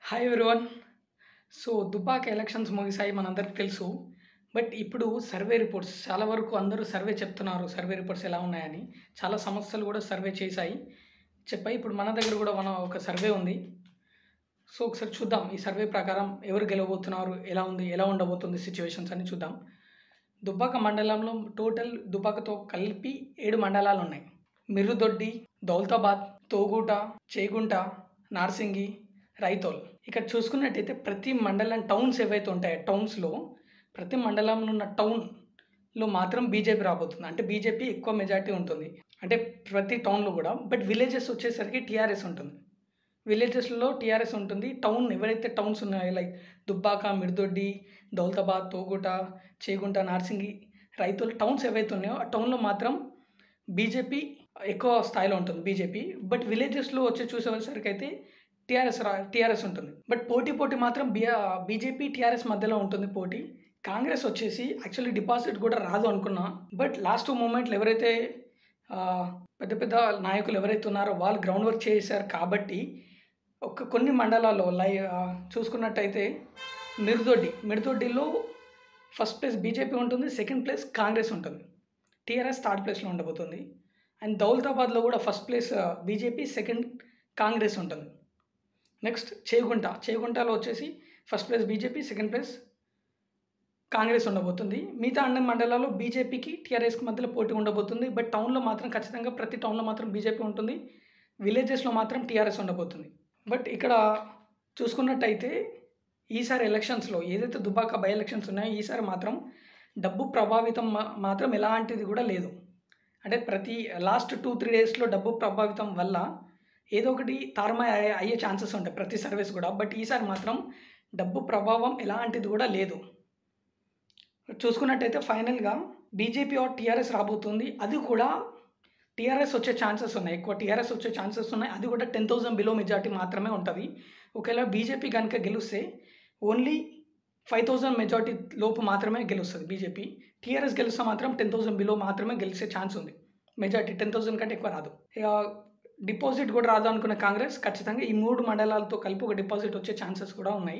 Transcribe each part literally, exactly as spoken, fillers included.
Hi everyone. So Dubbaka elections ముగిసాయి మనందరికి తెలుసు. బట్ ఇప్పుడు సర్వే రిపోర్ట్స్ చాలా వరకు అందరూ సర్వే చెప్తున్నారు. సర్వే రిపోర్ట్స్ ఎలా ఉన్నాయని. చాలా సంస్థలు కూడా సర్వే చేశాయి, చెప్పాయి. ఇప్పుడు మన దగ్గర కూడా మన ఒక సర్వే ఉంది. సో ఒకసారి చూద్దాం ఈ సర్వే ప్రకారం ఎవరు గెలవబోతున్నారు, ఎలా ఉంది, ఎలా ఉండబోతుంది సిచ్యువేషన్స్ అని చూద్దాం. దుబ్బాక మండలంలో టోటల్ దుబ్బాకతో కలిపి ఏడు మండలాలు ఉన్నాయి. మిర్రుదొడ్డి, దౌలతాబాద్, తోగూట, చేగుంట, నార్సింగి, రైతోల్. ఇక్కడ చూసుకున్నట్టయితే ప్రతి మండలం టౌన్స్ ఏవైతే ఉంటాయో టౌన్స్లో ప్రతి మండలంలో ఉన్న టౌన్లో మాత్రం బీజేపీ రాబోతుంది. అంటే బీజేపీ ఎక్కువ మెజార్టీ ఉంటుంది, అంటే ప్రతి టౌన్లో కూడా. బట్ విలేజెస్ వచ్చేసరికి టీఆర్ఎస్ ఉంటుంది. విలేజెస్లో టీఆర్ఎస్ ఉంటుంది. టౌన్ ఎవరైతే టౌన్స్ ఉన్నాయో లైక్ దుబ్బాక, మిర్దొడ్డి, దౌలతాబాద్, తోగుట, చేగుంట, నార్సింగి, రైతులు టౌన్స్ ఏవైతే ఉన్నాయో ఆ టౌన్లో మాత్రం బీజేపీ ఎక్కువ స్థాయిలో ఉంటుంది బీజేపీ. బట్ విలేజెస్లో వచ్చి చూసేసరికి అయితే టీఆర్ఎస్ రా టీఆర్ఎస్ ఉంటుంది. బట్ పోటీ పోటీ మాత్రం బీ బీజేపీ టీఆర్ఎస్ మధ్యలో ఉంటుంది పోటీ. కాంగ్రెస్ వచ్చేసి యాక్చువల్లీ డిపాజిట్ కూడా రాదు అనుకున్నా. బట్ లాస్ట్ మూమెంట్లో ఎవరైతే పెద్ద పెద్ద నాయకులు ఎవరైతే ఉన్నారో వాళ్ళు గ్రౌండ్ వర్క్ చేశారు కాబట్టి ఒక కొన్ని మండలాల్లో లై చూసుకున్నట్టయితే మిర్దొడ్డి మిర్దొడ్డిలో ఫస్ట్ ప్లేస్ బీజేపీ ఉంటుంది, సెకండ్ ప్లేస్ కాంగ్రెస్ ఉంటుంది, టీఆర్ఎస్ థర్డ్ ప్లేస్లో ఉండబోతుంది. అండ్ దౌలతాబాద్లో కూడా first place BJP, second Congress ఉంటుంది. నెక్స్ట్ చేగుంట చేగుంటలో వచ్చేసి first place BJP, second place Congress ఉండబోతుంది. మిగతా అన్ని మండలాల్లో బీజేపీకి టీఆర్ఎస్కి మధ్యలో పోటీ ఉండబోతుంది. బట్ టౌన్లో మాత్రం ఖచ్చితంగా ప్రతి టౌన్లో మాత్రం బీజేపీ ఉంటుంది, విలేజెస్లో మాత్రం టీఆర్ఎస్ ఉండబోతుంది. బట్ ఇక్కడ చూసుకున్నట్టయితే ఈసారి ఎలక్షన్స్లో ఏదైతే దుబ్బాక బై ఎలక్షన్స్ ఉన్నాయో ఈసారి మాత్రం డబ్బు ప్రభావితం మాత్రం ఎలాంటిది కూడా లేదు. అంటే ప్రతి లాస్ట్ టూ త్రీ డేస్లో డబ్బు ప్రభావితం వల్ల ఏదో ఒకటి తారుమాయ అయ్యే ఛాన్సెస్ ఉంటాయి ప్రతి సర్వీస్ కూడా. బట్ ఈసారి మాత్రం డబ్బు ప్రభావం ఎలాంటిది కూడా లేదు. చూసుకున్నట్టయితే ఫైనల్గా బీజేపీ ఆర్ టీఆర్ఎస్ రాబోతుంది. అది కూడా టీఆర్ఎస్ వచ్చే ఛాన్సెస్ ఉన్నాయి, ఎక్కువ టీఆర్ఎస్ వచ్చే ఛాన్సెస్ ఉన్నాయి. అది కూడా టెన్ థౌసండ్ బిలో మెజార్టీ మాత్రమే ఉంటుంది. ఒకవేళ బీజేపీ కనుక గెలిస్తే ఓన్లీ ఫైవ్ థౌసండ్ మెజార్టీ లోపు మాత్రమే గెలుస్తుంది బీజేపీ. టీఆర్ఎస్ గెలిస్తే మాత్రం టెన్ థౌసండ్ బిలో మాత్రమే గెలిచే ఛాన్స్ ఉంది. మెజార్టీ టెన్ థౌసండ్ కంటే ఎక్కువ రాదు. డిపాజిట్ కూడా రాదు అనుకున్న కాంగ్రెస్ ఖచ్చితంగా ఈ మూడు మండలాలతో కలిపి ఒక డిపాజిట్ వచ్చే ఛాన్సెస్ కూడా ఉన్నాయి.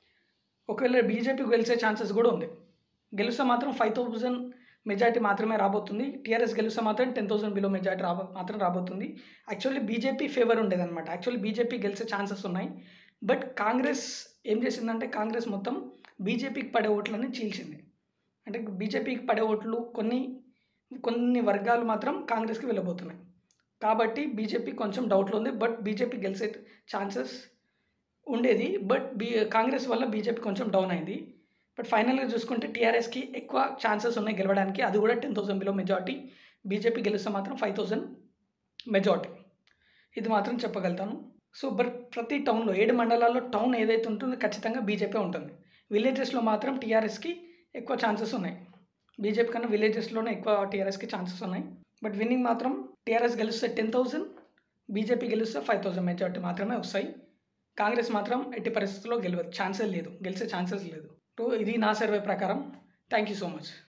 ఒకవేళ బీజేపీ గెలిచే ఛాన్సెస్ కూడా ఉంది. గెలిస్తే మాత్రం ఫైవ్ థౌసండ్ మెజార్టీ మాత్రమే రాబోతుంది. టీఆర్ఎస్ గెలిస్తే మాత్రం టెన్ థౌసండ్ బిలో మెజార్టీ రాబో మాత్రం రాబోతుంది. యాక్చువల్లీ బీజేపీ ఫేవర్ ఉండేదన్నమాట. యాక్చువల్లీ బీజేపీ గెలిచే ఛాన్సెస్ ఉన్నాయి. బట్ కాంగ్రెస్ ఏం చేసిందంటే కాంగ్రెస్ మొత్తం బీజేపీకి పడే ఓట్లని చీల్చింది. అంటే బీజేపీకి పడే ఓట్లు కొన్ని కొన్ని వర్గాలు మాత్రం కాంగ్రెస్కి వెళ్ళబోతున్నాయి. కాబట్టి బీజేపీ కొంచెం డౌట్లో ఉంది. బట్ బీజేపీ గెలిచే ఛాన్సెస్ ఉండేది. బట్ బీ కాంగ్రెస్ వల్ల బీజేపీ కొంచెం డౌన్ అయింది. బట్ ఫైనల్గా చూసుకుంటే టీఆర్ఎస్కి ఎక్కువ ఛాన్సెస్ ఉన్నాయి గెలవడానికి. అది కూడా ten thousand below majority. BJP గెలిస్తే మాత్రం ఫైవ్ థౌసండ్ మెజార్టీ. ఇది మాత్రం చెప్పగలుగుతాను. సో బట్ ప్రతి టౌన్లో ఏడు మండలాల్లో టౌన్ ఏదైతే ఉంటుందో ఖచ్చితంగా బీజేపీ ఉంటుంది. విలేజెస్లో మాత్రం టీఆర్ఎస్కి ఎక్కువ ఛాన్సెస్ ఉన్నాయి. బీజేపీ కన్నా విలేజెస్లోనే ఎక్కువ టీఆర్ఎస్కి ఛాన్సెస్ ఉన్నాయి. బట్ విన్నింగ్ మాత్రం టీఆర్ఎస్ గెలిస్తే టెన్ థౌసండ్, బీజేపీ గెలిస్తే ఫైవ్ థౌసండ్ మెజార్టీ మాత్రమే వస్తాయి. కాంగ్రెస్ మాత్రం ఎట్టి పరిస్థితుల్లో గెలవదు, ఛాన్సెస్ లేదు, గెలిచే ఛాన్సెస్ లేదు. సో ఇది నా సర్వే ప్రకారం. Thank you so much.